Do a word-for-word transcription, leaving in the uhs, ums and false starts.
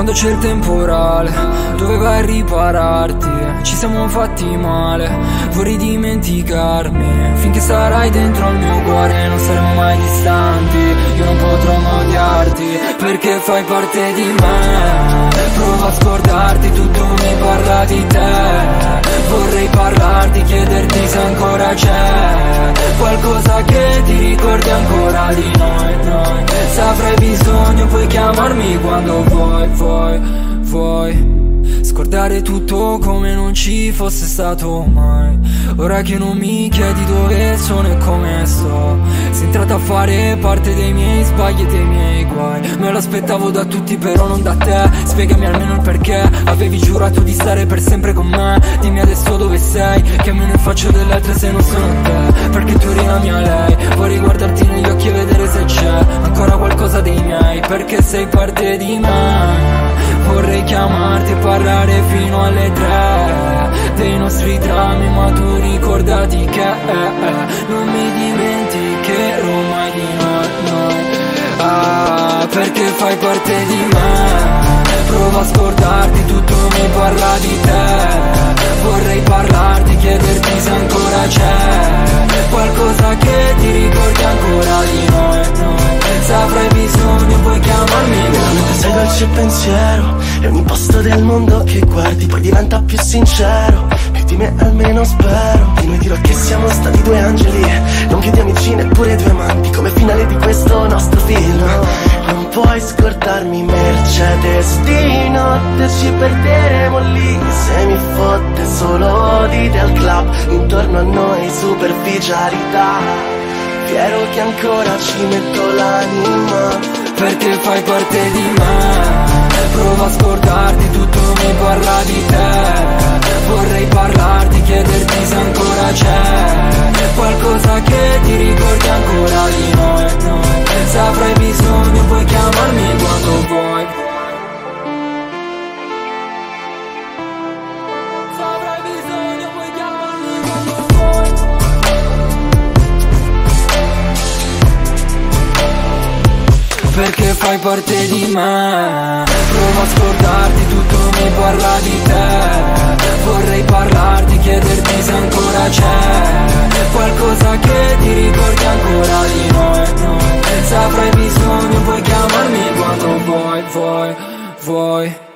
Quando c'è il temporale, dove vai a ripararti? Ci siamo fatti male, vorrei dimenticarmi. Finché sarai dentro al mio cuore non saremo mai distanti. Io non potrò mai odiarti, perché fai parte di me. Prova a scordarti, tutto mi parla di te. Vorrei parlarti, chiederti se ancora c'è qualcosa che ti ricordi ancora di noi, noi. Se avrai bisogno puoi chiamarmi quando vuoi, vuoi, vuoi. Scordare tutto come non ci fosse stato mai. Ora che non mi chiedi dove sono e come sto, sei entrata a fare parte dei miei sbagli e dei miei guai. Me lo aspettavo da tutti però non da te. Spiegami almeno il perché. Avevi giurato di stare per sempre con me. Dimmi adesso dove sei, che me ne faccio delle altre se non sono te. Perché tu eri la mia lei. Vorrei guardarti negli occhi e vedere se c'è ancora qualcosa dei miei, perché sei parte di me. Vorrei chiamarti e parlare fino alle tre dei nostri drammi, ma tu ricordati che eh, eh, non mi dimenticherò mai di noi, noi. Ah, perché fai parte di me. Prova a scordarti, tutto mi parla di te. Vorrei parlarti, chiederti se ancora c'è qualcosa che ti ricordi ancora di noi, noi. Se avrai bisogno puoi chiamarmi. Veramente sei dolce pensiero, e ogni posto del mondo che guardi poi diventa più sincero. Più di me almeno spero. Di noi dirò che siamo stati due angeli, non più di amici neppure due amanti, come finale di questo nostro film. Non puoi scordarmi Mercedes, di notte ci perderemo lì. Se mi fotte solo dite al club, intorno a noi superficialità. Fiero che ancora ci metto l'anima, perché fai parte di me. Prova a scordarti, tutto mi parla di te. Vorrei parlarti, chiederti se ancora c'è qualcosa che ti ricordi ancora di noi, noi. Se avrai bisogno puoi chiamarmi quando vuoi. Se avrai bisogno puoi chiamarmi quando vuoi. Perché fai parte di me. Prova a scordarti, tutto mi parla di te. Vorrei parlarti, chiederti se ancora c'è qualcosa che ti ricordi ancora di noi, noi. Se avrai bisogno puoi chiamarmi quando vuoi, vuoi, vuoi.